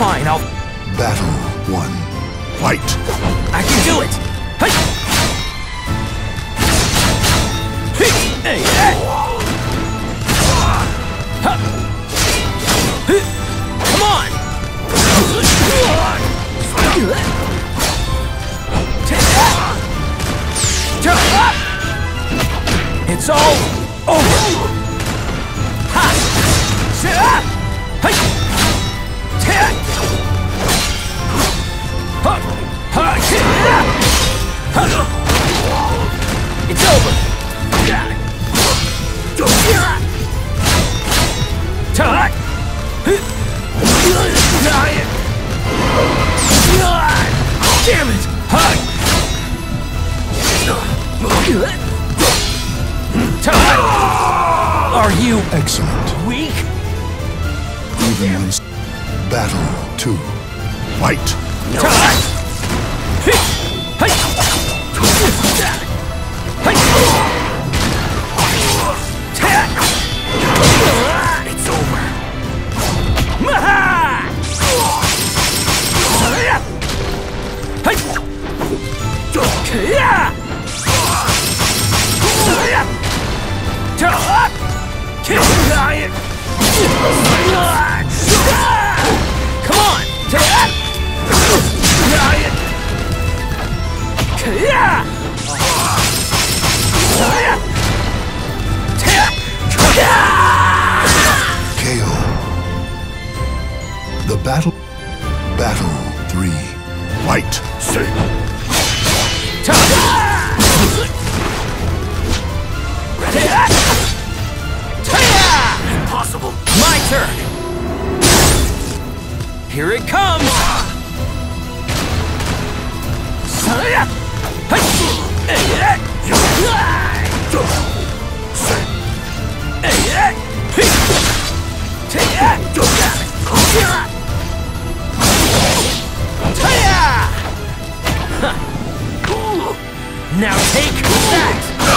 Fine, I'll... Battle 1. Fight! I can do it! Hey! Hey! Hey! Come on! It's all over! It's over! Damn it! Are you Excellent. weak? Even when... Battle 2. Fight! It's over. Come on! KO. The battle... Battle 3. Fight! Impossible! My turn! Here it comes! Now take that!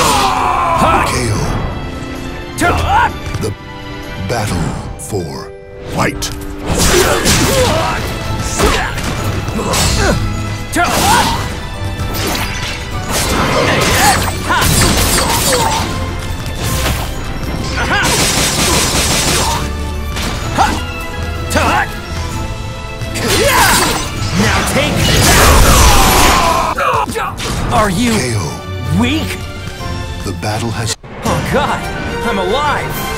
KO. The Battle 4. Fight! Now take that! Are you KO. weak? The battle has... Oh God, I'm alive!